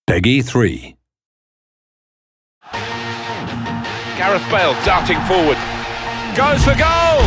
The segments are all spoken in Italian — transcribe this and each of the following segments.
PEGI 3. Gareth Bale darting forward. Goes for goal!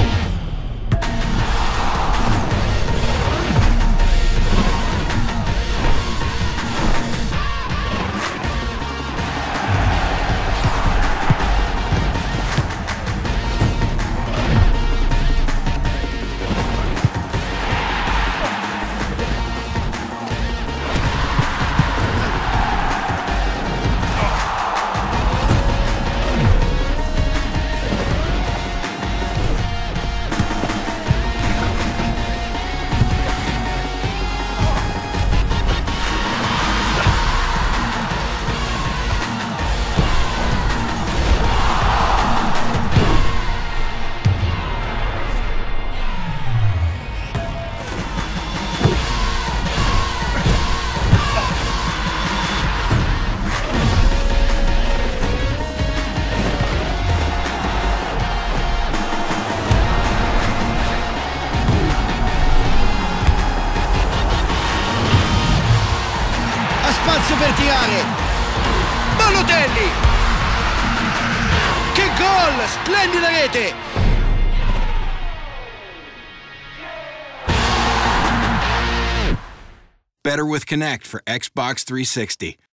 Spazio verticale, Balotelli, che gol, splendida rete. Better with Connect for Xbox 360.